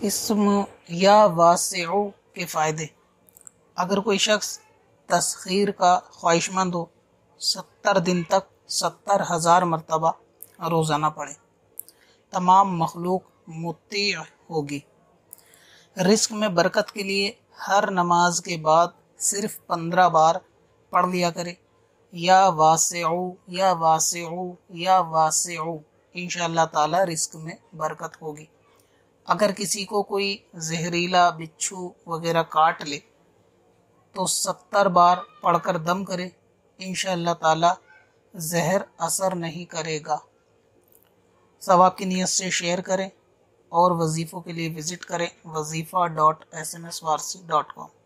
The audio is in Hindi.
इस्म या वासिउ के फ़ायदे। अगर कोई शख्स तस्खीर का ख्वाहिशमंद हो, 70 दिन तक 70,000 मरतबा रोज़ाना पढ़े, तमाम मखलूक मुत्ती होगी। रिस्क में बरकत के लिए हर नमाज के बाद सिर्फ 15 बार पढ़ लिया करे, या वासिउ या वासिउ या वासिउ। इंशाअल्लाह ताला रिस्क में बरकत होगी। अगर किसी को कोई जहरीला बिच्छू वगैरह काट ले तो 70 बार पढ़कर दम करे, इंशाअल्लाह ताला जहर असर नहीं करेगा। सवाब की नीयत से शेयर करें और वजीफ़ों के लिए विज़िट करें wazifa.smswarsi.com।